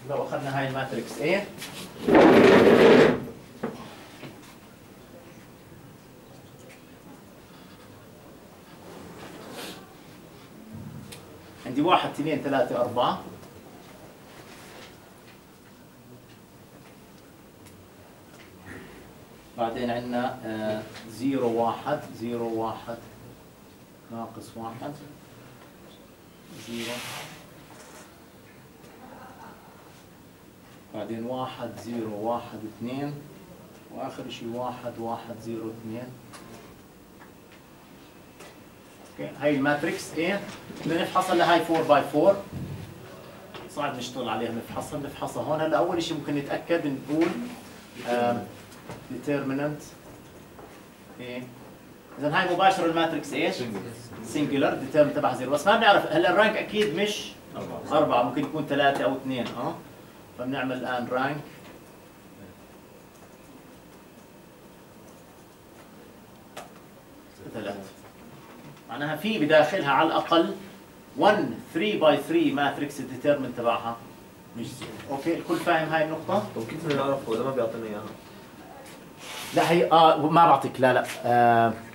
لو اخذنا هاي الماتريكس A عندي 1 2 3 4 بعدين عندنا 0 1 0 1 ناقص 1 0 بعدين 1 0 1 2 واخر شيء 1 1 0 2. اوكي هاي الماتريكس A بدنا نفحصها لهاي 4 باي 4 صعب نشتغل عليها نفحصها هون. هلا اول شيء ممكن نتاكد نقول determinant A. اذا هاي مباشره الماتريكس ايش؟ سنجلر ديترمنت تبعها 0 بس ما بنعرف هلا الرانك اكيد مش 4 ممكن يكون 3 او 2 فبنعمل الان رانك ثلاثة معناها في بداخلها على الاقل 1 3 باي 3 ماتريكس الديترمنت تبعها مش 0. اوكي الكل فاهم هاي النقطة؟ وكيف بدنا نعرف هو ما بيعطينا اياها؟ لا هي ما بعطيك لا